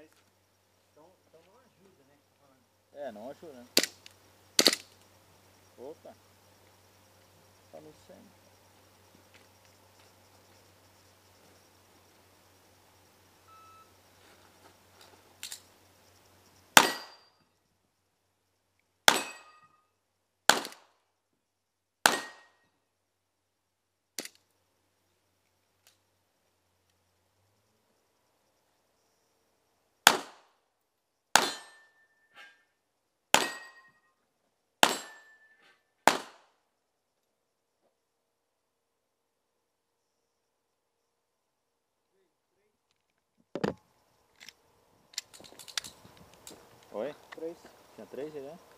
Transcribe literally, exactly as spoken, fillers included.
mas então, então não ajuda, né? É, não ajuda, né? Opa! Tá no centro. Oi? Três. Tinha três aí, né?